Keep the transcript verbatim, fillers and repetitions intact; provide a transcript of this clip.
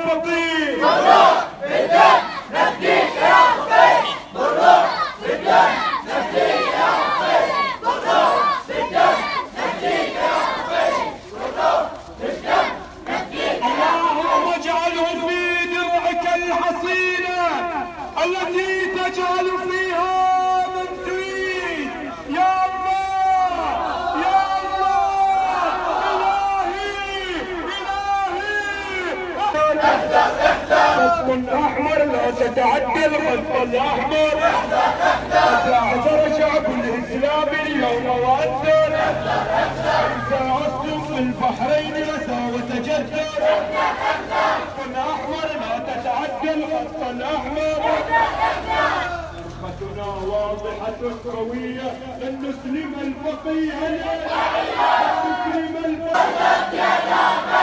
الفقيه بالروح بالدم نفديك يا فقيه بالروح بالدم نفديك يا فقيه بالروح بالدم نفديك يا فقيه بالروح بالدم نفديك. اللهم اجعله في درعك الحصينة التي تجعل فيها من تريد يا الله يا الله إلهي إلهي. احذر احذر الخط الأحمر لا تتعدى الخط الأحمر. احذر احذر شعب الإسلام اليوم وأنذر إذا عدتم في البحرين رسى وتجذر. الخط الأحمر لا تتعدى الخط الأحمر. خطتنا واضحة قوية لن نسلم الفقيه لن نسلم الفقيه.